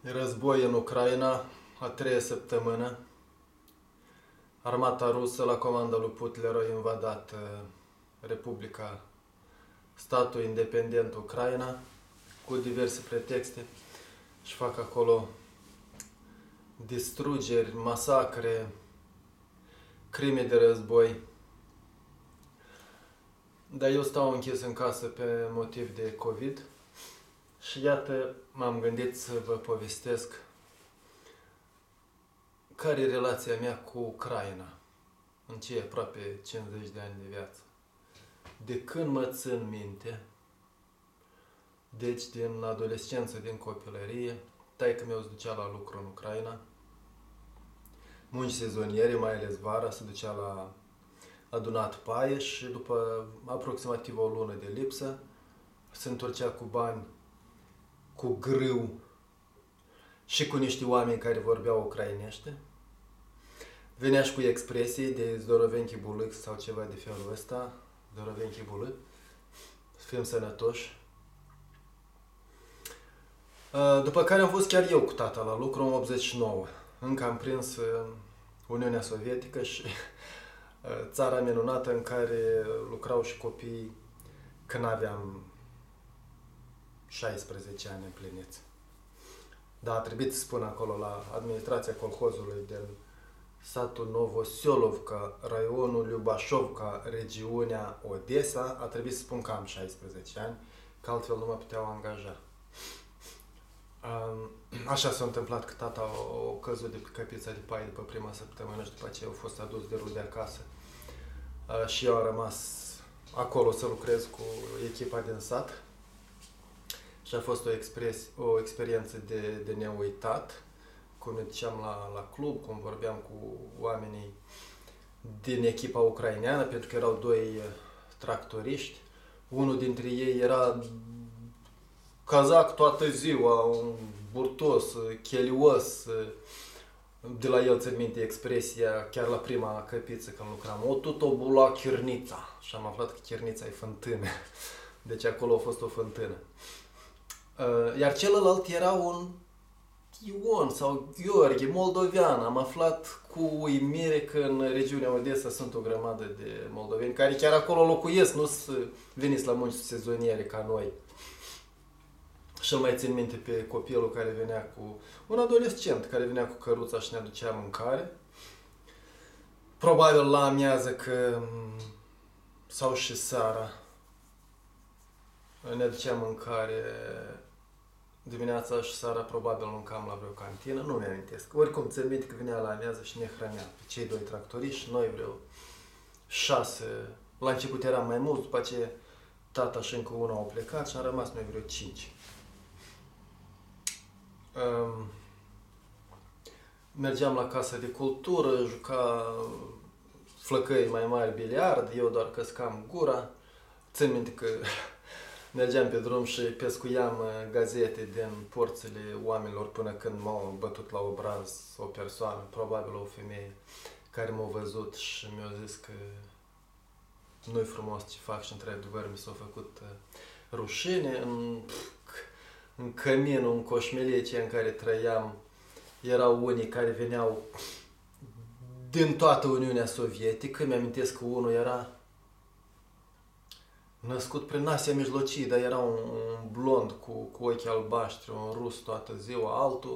E război în Ucraina, a treia săptămână. Armata rusă, la comanda lui Putler, a invadat Republica, statul independent Ucraina, cu diverse pretexte și fac acolo distrugeri, masacre, crime de război. Dar eu stau închis în casă pe motiv de COVID și iată, m-am gândit să vă povestesc care e relația mea cu Ucraina în cei aproape 50 de ani de viață. De când mă țin minte, deci din adolescență, din copilărie, taică-meu se ducea la lucru în Ucraina, munci sezoniere, mai ales vara, se ducea la adunat paie și după aproximativ o lună de lipsă se întorcea cu bani, cu grâu și cu niște oameni care vorbeau ucrainește. Venea și cu expresii de zdorovenchi bulâc sau ceva de felul ăsta, zdorovenchi bulâc, să fim sănătoși. După care am fost chiar eu cu tata la lucru în 89. Încă am prins Uniunea Sovietică și țara minunată în care lucrau și copii când aveam 16 ani împliniți. Dar a trebuit să spun acolo la administrația colhozului din satul Novosilovka, raionul Iubașovca, regiunea Odessa, a trebuit să spun că am 16 ani, că altfel nu mă puteau angaja. Așa s-a întâmplat că tata a căzut de pe căpița de paie după prima săptămână și după aceea a fost adus de rude acasă. Și eu am rămas acolo să lucrez cu echipa din sat. Și a fost o experiență de neuitat, cum ne duceam la club, cum vorbeam cu oamenii din echipa ucraineană, pentru că erau doi tractoriști. Unul dintre ei era cazac toată ziua, un burtos, chelios. De la el țin minte expresia, chiar la prima căpiță când lucram, o tutobula chirnița. Și am aflat că chirnița e fântână. Deci acolo a fost o fântână. Iar celălalt era un Ion sau Gheorghe, moldovean. Am aflat cu uimire că în regiunea Odessa sunt o grămadă de moldoveni care chiar acolo locuiesc, nu sunt veniți la munci sezoniere ca noi. Și îl mai țin minte pe copilul care venea cu un adolescent care venea cu căruța și ne aducea mâncare. Probabil la amiază că sau și seara ne aducea mâncare. Dimineața și seara probabil mâncam la vreo cantină, nu mi-amintesc. Oricum, țin minte că venea la amiază și ne hrănea pe cei doi tractoriști și noi vreo 6. La început eram mai mulți, după aceea tata și încă unul au plecat și am rămas noi vreo 5. Mergeam la casa de cultură, juca flăcăi mai mari biliard, eu doar căscam gura. Țin minte că mergeam pe drum și pescuiam gazete din porțile oamenilor până când m-au bătut la obraz o persoană, probabil o femeie, care m-a văzut și mi-a zis că nu-i frumos ce fac și într-adevăr mi s-a făcut rușine. În căminul, în coșmelie în care trăiam, erau unii care veneau din toată Uniunea Sovietică. Mi-amintesc că unul era născut prin Asia Mijlocii, dar era un blond cu ochi albaștri, un rus toată ziua, altul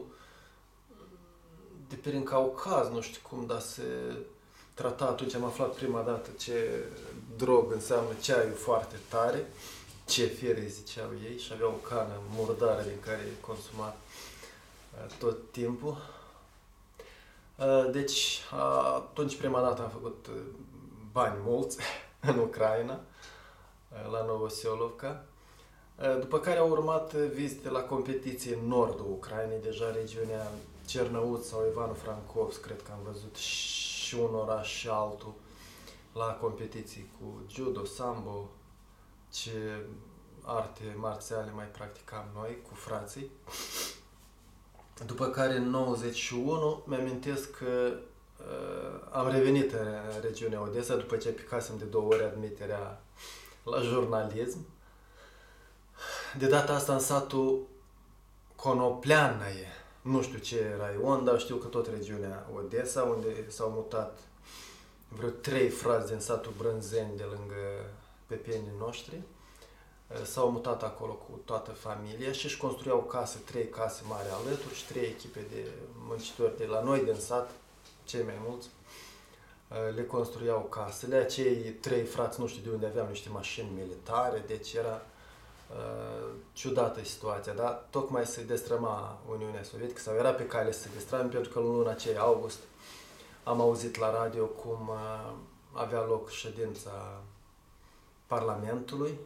de prin Caucaz, nu știu cum, dar se trata atunci, am aflat prima dată ce drog înseamnă ceaiul foarte tare, ce fiere ziceau ei, și avea o cană murdară din care consuma tot timpul. Deci atunci prima dată am făcut bani mulți în Ucraina, la Novosilovka, după care au urmat vizite la competiții în nordul Ucrainei, deja regiunea Cernăuț sau Ivano-Frankovsk, cred că am văzut și un oraș și altul, la competiții cu judo, sambo, ce arte marțiale mai practicam noi cu frații. După care în 91 mi-amintesc că am revenit în regiunea Odessa după ce aplicasem de 2 ori admiterea la jurnalism. De data asta în satul Conopleanaie, nu știu ce raion, dar știu că tot regiunea Odessa, unde s-au mutat vreo 3 frați din satul Brânzeni de lângă pepenii noștri. S-au mutat acolo cu toată familia și își construiau case, 3 case mari alături și 3 echipe de muncitori de la noi din sat, cei mai mulți, le construiau casele. Acei 3 frați nu știu de unde aveau niște mașini militare, deci era ciudată situația, dar tocmai se destrăma Uniunea Sovietică sau era pe cale să se destrame, pentru că în luna aceea august am auzit la radio cum avea loc ședința Parlamentului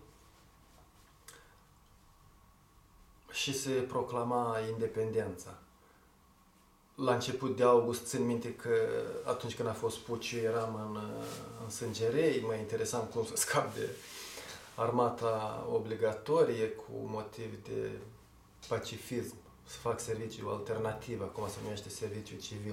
și se proclama independența. La început de august țin minte că atunci când a fost puciul eram în sângerei, mă interesam cum să scap de armata obligatorie cu motiv de pacifism, să fac serviciu alternativ, acum se numește serviciu civil.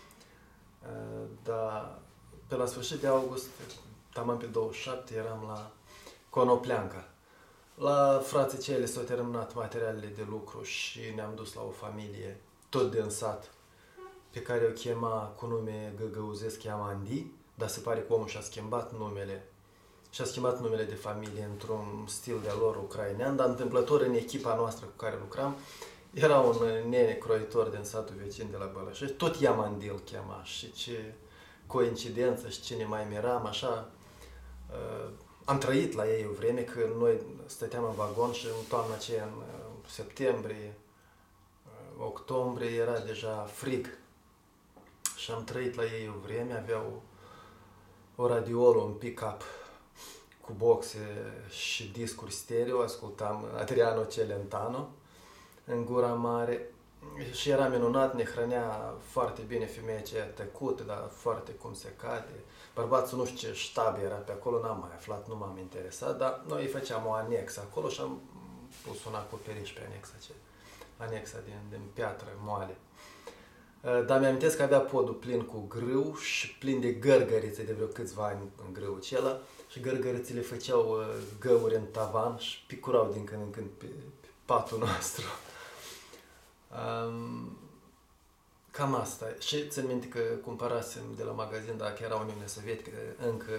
Dar pe la sfârșit de august, tamam pe 27, eram la Conopleanca. La frații cei s-au terminat materialele de lucru și ne-am dus la o familie, tot din sat, pe care o chema cu nume găgăuzesc, cheamă Andi, dar se pare că omul și-a schimbat numele de familie într-un stil de-a lor ucrainean, dar întâmplător în echipa noastră cu care lucram, era un nene croitor din satul vecin de la Bălășești, tot Iamandil îl chema și ce coincidență și ce ne mai miram, așa. Am trăit la ei o vreme, că noi stăteam în vagon și în toamna aceea, în septembrie, octombrie, era deja frig. Și am trăit la ei o vreme, aveau o radiolă, un pick-up cu boxe și discuri stereo, ascultam Adriano Celentano în gura mare și era minunat, ne hrănea foarte bine femeia aceea tăcută, dar foarte cum se cade. Bărbatul nu știu ce ștab era pe acolo, n-am mai aflat, nu m-am interesat, dar noi îi făceam o anexă acolo și am pus un acoperiș pe anexa aceea. Anexa din piatră moale. Dar mi-amintesc că avea podul plin cu grâu și plin de gărgărițe de vreo câțiva ani în grâu acela și gărgărițele făceau găuri în tavan și picurau din când în când pe patul nostru. Cam asta. Și țin minte că cumpărasem de la magazin, dacă era Uniunea Sovietică, încă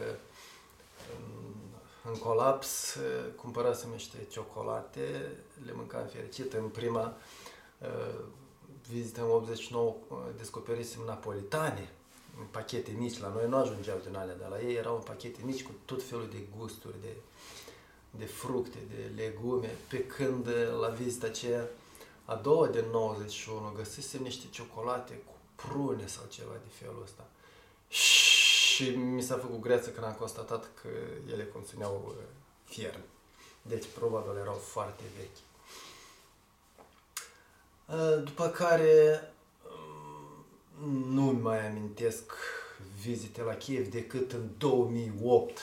în colaps, cumpărasem niște ciocolate, le mâncam fericit. În prima vizită în 89 descoperisem napolitane, în pachete mici, la noi nu ajungeau din alea, dar la ei erau în pachete mici cu tot felul de gusturi, de fructe, de legume, pe când la vizita aceea a doua din 91 găsisem niște ciocolate cu prune sau ceva de felul ăsta. Și mi s-a făcut greață când am constatat că ele conțineau fier. Deci probabil erau foarte vechi. După care nu mai amintesc vizite la Kiev decât în 2008.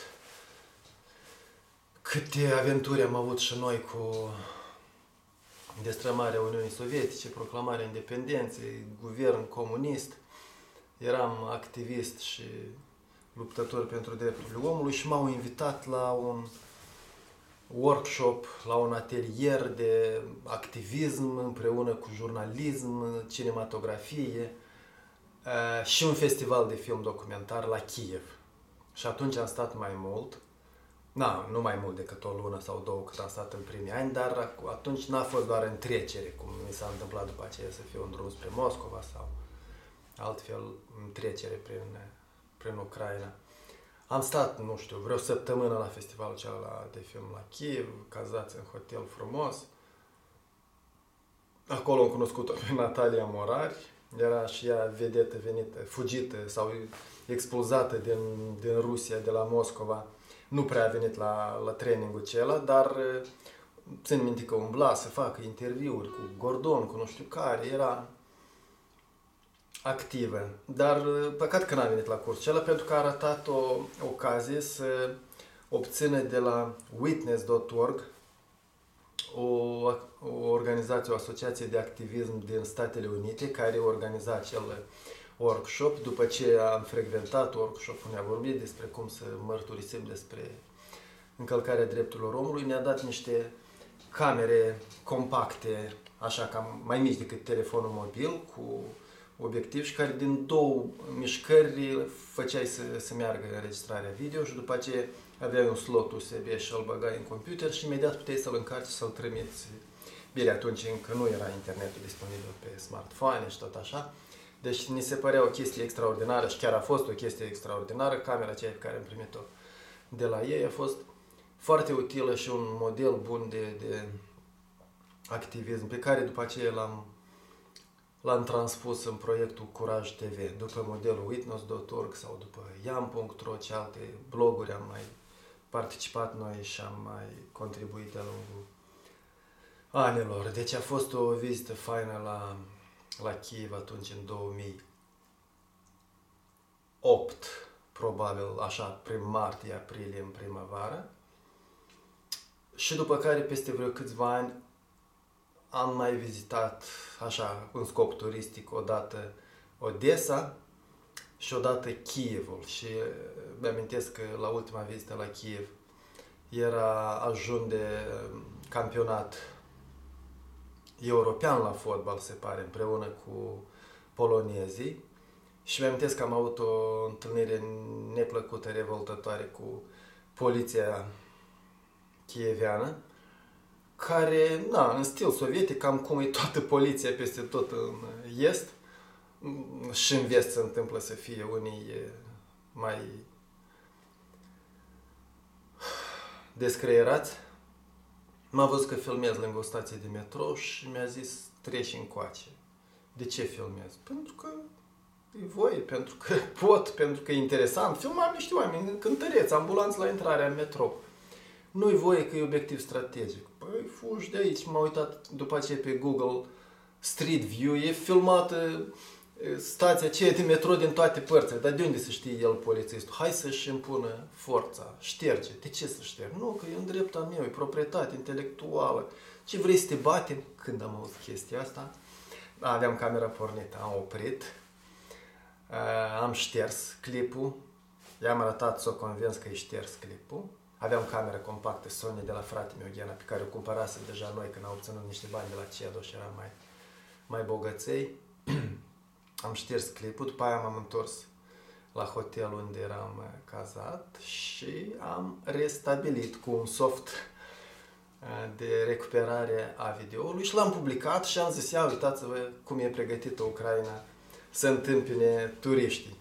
Câte aventuri am avut și noi cu destrămarea Uniunii Sovietice, proclamarea independenței, guvern comunist. Eram activist și luptător pentru drepturile omului și m-au invitat la un workshop, la un atelier de activism împreună cu jurnalism, cinematografie și un festival de film documentar la Kiev. Și atunci am stat mai mult. Nu mai mult decât o lună sau două cât am stat în primii ani, dar atunci n-a fost doar în trecere, cum mi s-a întâmplat după aceea să fiu în drum spre Moscova sau altfel în trecere prin Ucraina. Am stat, nu știu, vreo săptămână la festivalul acela de film la Kiev, cazați în hotel frumos. Acolo am cunoscut-o pe Natalia Morari, era și ea vedetă venită, fugită sau expulzată din Rusia, de la Moscova. Nu prea a venit la trainingul acela, dar țin minte că umbla să facă interviuri cu Gordon, cu nu știu care, era activă. Dar păcat că n-a venit la cursul acela, pentru că a arătat o ocazie să obțină de la witness.org, o organizație, o asociație de activism din Statele Unite, care organiza acel workshop. După ce am frecventat workshop-ul, ne-a vorbit despre cum să mărturisim despre încălcarea drepturilor omului, ne-a dat niște camere compacte așa cam mai mici decât telefonul mobil, cu obiectiv și care din două mișcări făceai să meargă înregistrarea video și după aceea aveai un slot USB și îl băgai în computer și imediat puteai să-l încarci și să-l trimiți. Bine, atunci încă nu era internetul disponibil pe smartphone și tot așa. Deci ni se părea o chestie extraordinară și chiar a fost o chestie extraordinară. Camera aceea pe care am primit-o de la ei a fost foarte utilă și un model bun de activism pe care după aceea l-am transpus în proiectul Curaj TV, după modelul Witness.org sau după Yam.ro, ce alte bloguri am mai participat noi și am mai contribuit de-a lungul anilor. Deci a fost o vizită faină la Kiev atunci în 2008, probabil așa, prin martie-aprilie, în primăvară. Și după care, peste vreo câțiva ani, am mai vizitat, așa, în scop turistic, odată Odessa și odată Kievul. Și mi-amintesc că la ultima vizită la Kiev era ajun de campionat european la fotbal, se pare, împreună cu polonezii. Și mi-amintesc că am avut o întâlnire neplăcută, revoltătoare cu poliția kieviană, care, în stil sovietic, cam cum e toată poliția peste tot în est, și în vest se întâmplă să fie unii mai descreierați. M-a văzut că filmez lângă o stație de metrou și mi-a zis: treci încoace. De ce filmez? Pentru că e voie, pentru că pot, pentru că e interesant. Filmam niște oameni cântăreți, ambulanți la intrarea în metrou. Nu-i voie că e obiectiv strategic. Păi fugi de aici. M-am uitat după aceea pe Google Street View. E filmată stația aceea de metrou din toate părțile. Dar de unde să știe el, polițistul? Hai să-și impună forța. Șterge. De ce să șterge? Nu, că e în dreptul meu, e proprietate intelectuală. Ce vrei să te batem? Când am auzit chestia asta, aveam camera pornită, am oprit, am șters clipul, i-am arătat să o convins că e șters clipul. Aveam cameră compactă Sony de la fratele meu, Ghena, pe care o cumpărasem deja noi când am obținut niște bani de la CEDO și eram mai bogăței. Am șters clipul, după aia m-am întors la hotel unde eram cazat și am restabilit cu un soft de recuperare a videoului și l-am publicat și am zis: ia uitați-vă cum e pregătită Ucraina să întâmpine turiștii.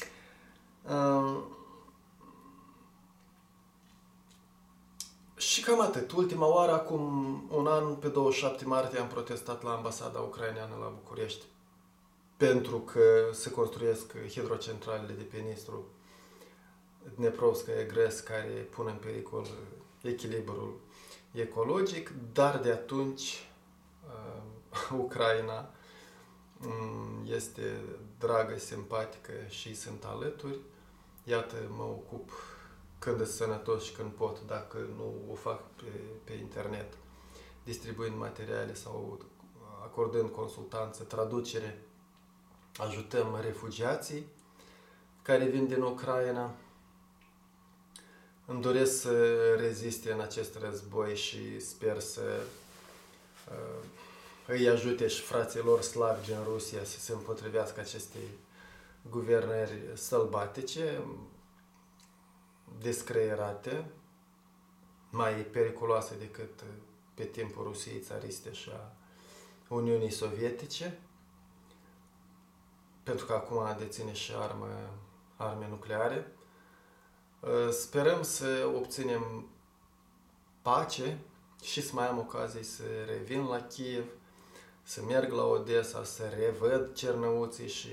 Și cam atât. Ultima oară, acum un an, pe 27 martie, am protestat la ambasada ucraineană la București pentru că se construiesc hidrocentralele de pe Nistru, Dneprovskaya, Gres, care pun în pericol echilibrul ecologic, dar de atunci Ucraina este dragă, simpatică și sunt alături. Iată, mă ocup când sunt sănătos și când pot, dacă nu o fac pe internet, distribuind materiale sau acordând consultanță, traducere. Ajutăm refugiații care vin din Ucraina. Îmi doresc să reziste în acest război și sper să îi ajute și fraților slavi din Rusia să se împotrivească acestei guvernări sălbatice, descreierate, mai periculoase decât pe timpul Rusiei țariste și a Uniunii Sovietice, pentru că acum deține și arme nucleare. Sperăm să obținem pace și să mai am ocazie să revin la Kiev, să merg la Odessa, să revăd Cernăuții și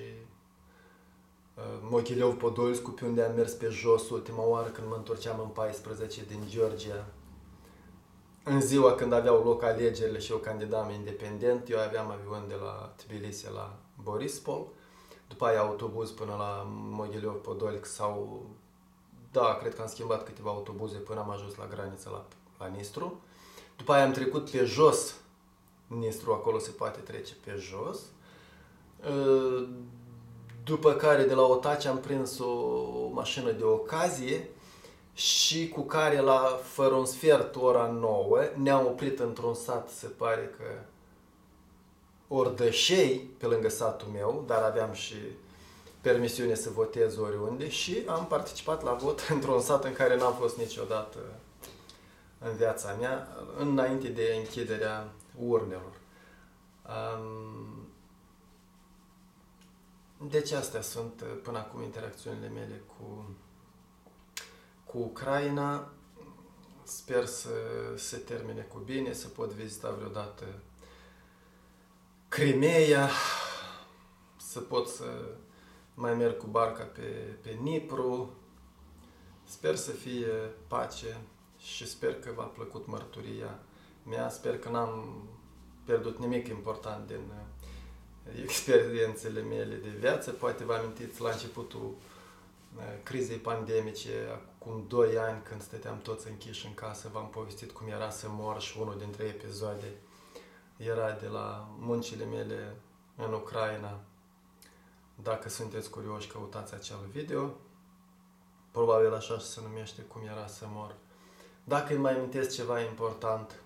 Moghiliov-Podolscu, pe unde am mers pe jos ultima oară când mă întorceam în 14 din Georgia. În ziua când aveau loc alegerile și eu candidam independent, eu aveam avion de la Tbilisi la Borispol, după aia autobuz până la Moghiliov-Podolsk sau, cred că am schimbat câteva autobuze până am ajuns la graniță la Nistru. După aia am trecut pe jos Nistru, acolo se poate trece pe jos. După care de la Otaci am prins o mașină de ocazie și cu care fără un sfert, ora 9, ne-am oprit într-un sat, se pare că Ordășei, pe lângă satul meu, dar aveam și permisiune să votez oriunde și am participat la vot într-un sat în care n-am fost niciodată în viața mea, înainte de închiderea urnelor. Deci astea sunt până acum interacțiunile mele cu Ucraina. Sper să se termine cu bine, să pot vizita vreodată Crimeea, să pot să mai merg cu barca pe Dnipru. Sper să fie pace și sper că v-a plăcut mărturia mea. Sper că n-am pierdut nimic important din experiențele mele de viață. Poate vă amintiți la începutul crizei pandemice, acum 2 ani, când stăteam toți închiși în casă, v-am povestit cum era să mor și unul dintre episoade era de la muncile mele în Ucraina. Dacă sunteți curioși, căutați acel video. Probabil așa se numește, cum era să mor. Dacă îmi mai amintesc ceva important,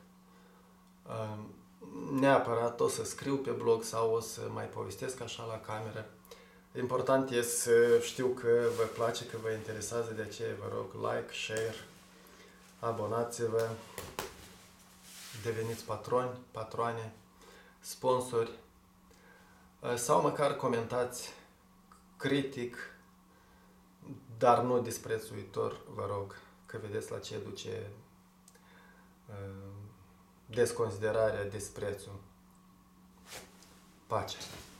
neapărat o să scriu pe blog sau o să mai povestesc așa la cameră. Important este să știu că vă place, că vă interesează, de aceea vă rog like, share, abonați-vă, deveniți patroni, patroane, sponsori sau măcar comentați critic, dar nu disprețuitor, vă rog, că vedeți la ce duce desconsiderarea, desprețul. Pace!